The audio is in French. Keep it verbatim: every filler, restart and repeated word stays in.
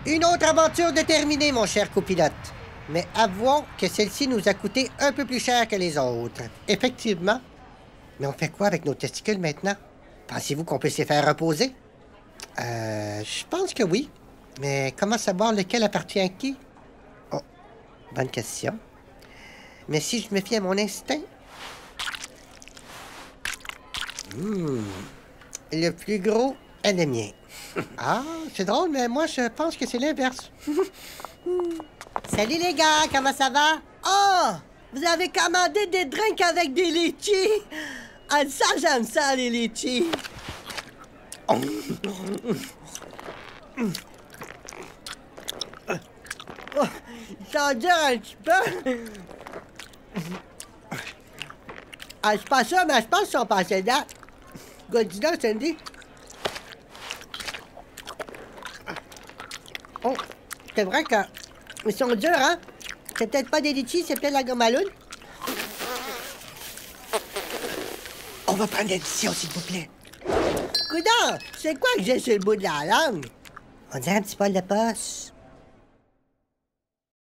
Une autre aventure déterminée, mon cher copilote. Mais avouons que celle-ci nous a coûté un peu plus cher que les autres. Effectivement. Mais on fait quoi avec nos testicules maintenant? Pensez-vous qu'on peut se les faire reposer? Euh, je pense que oui. Mais comment savoir lequel appartient à qui? Oh, bonne question. Mais si je me fie à mon instinct... Hmm, le plus gros est le mien. Ah, c'est drôle, mais moi, je pense que c'est l'inverse. Salut les gars, comment ça va? Oh! Vous avez commandé des drinks avec des litchis? Ah, ça, j'aime ça, les litchis. Oh. Oh, ça dure un petit peu. Ah, je suis pas sûr, mais je pense qu'ils sont passés date. Godina, Sandy. Oh, c'est vrai que... Ils sont durs, hein? C'est peut-être pas des litchis, c'est peut-être la gomme à l'une. On va prendre l'addition, s'il vous plaît. Coudonc, c'est quoi que j'ai sur le bout de la langue? On dirait un petit poil de poche.